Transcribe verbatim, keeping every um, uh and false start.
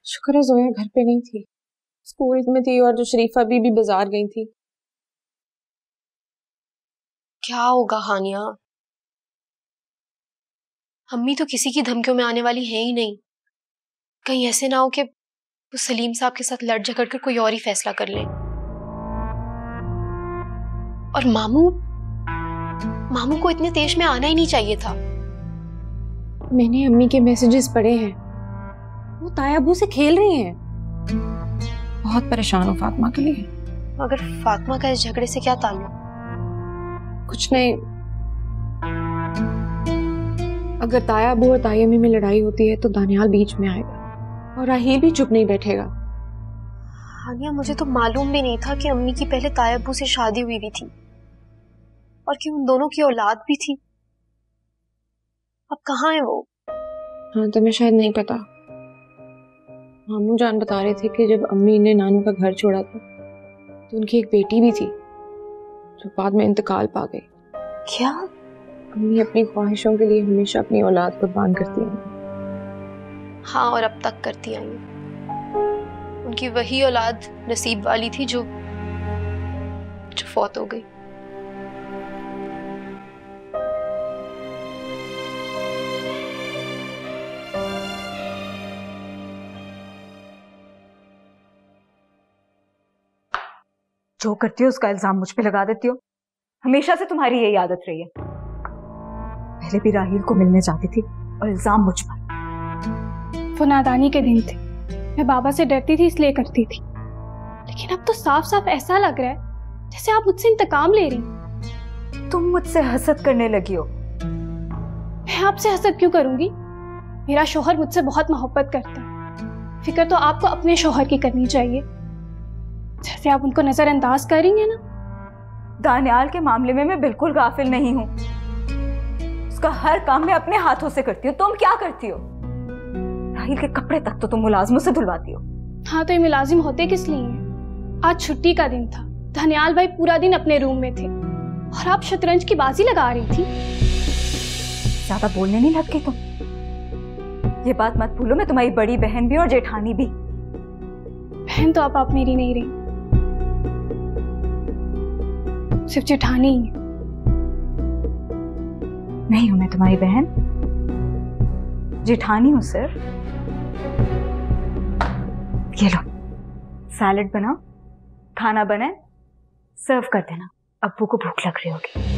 शुक्र है जोया घर पे नहीं थी, स्कूल में थी और जो शरीफा भी, भी बाजार गई थी। क्या होगा हानिया, अम्मी तो किसी की धमकियों में आने वाली है ही नहीं। कहीं ऐसे ना हो कि वो सलीम साहब के साथ लड़ झगड़ कर कोई और ही फैसला कर ले। और मामू मामू को इतने तेज में आना ही नहीं चाहिए था। मैंने अम्मी के मैसेजेस पढ़े हैं, वो तायाबू से खेल रही हैं। बहुत परेशान हूँ फातिमा के लिए। मगर फातिमा का इस झगड़े से क्या ताल्लुक? कुछ नहीं, अगर तायाबू और तायमी में लड़ाई होती है तो दानियाल बीच में आएगा और राहील भी चुप नहीं बैठेगा। हानिया, मुझे तो मालूम भी नहीं था कि अम्मी की पहले तायाबू से शादी हुई भी थी और कि उन दोनों की औलाद भी थी। अब कहाँ है वो? हाँ, तुम्हें शायद नहीं पता। मामू जान बता रहे थे कि जब अम्मी ने नानू का घर छोड़ा था तो उनकी एक बेटी भी थी जो बाद में इंतकाल पा गई। क्या? अम्मी अपनी ख्वाहिशों के लिए हमेशा अपनी औलाद कुर्बान करती हैं। हाँ, और अब तक करती आई। उनकी वही औलाद नसीब वाली थी जो जो फौत हो गई। जो करती हो उसका इल्जाम मुझ पे लगा देती हो। हमेशा से तुम्हारी यही आदत रही है। पहले भी राहील को मिलने जाती थी और इल्जाम मुझ पर। वो नादानी के दिन थे, मैं बाबा से डरती थी इसलिए करती थी। लेकिन अब तो साफ साफ ऐसा लग रहा है जैसे आप मुझसे इंतकाम ले रही। तुम मुझसे हसद करने लगी हो। मैं आपसे हसद क्यों करूंगी? मेरा शौहर मुझसे बहुत मोहब्बत करता है। फिक्र तो आपको अपने शौहर की करनी चाहिए, जैसे आप उनको नजरअंदाज कर रही हैं ना। दानियाल के मामले में मैं बिल्कुल गाफिल नहीं हूं। उसका हर काम मैं अपने हाथों से करती हूँ। तुम क्या करती हो? राहील के कपड़े तक तो तुम मुलाजिमों से धुलवाती हो। हाँ, तो ये मुलाजिम होते किस लिए हैं? आज छुट्टी का दिन था, दानियाल भाई पूरा दिन अपने रूम में थे और आप शतरंज की बाजी लगा रही थी। ज्यादा बोलने नहीं लग गई तुम। ये बात मत भूलो, मैं तुम्हारी बड़ी बहन भी और जेठानी भी। बहन तो अब आप मेरी नहीं रही, सिर्फ जेठानी ही। नहीं हूं मैं तुम्हारी बहन, जेठानी हूं सिर्फ। ये लो सैलेड बनाओ, खाना बनाए, सर्व कर देना। अब्बू को भूख लग रही होगी।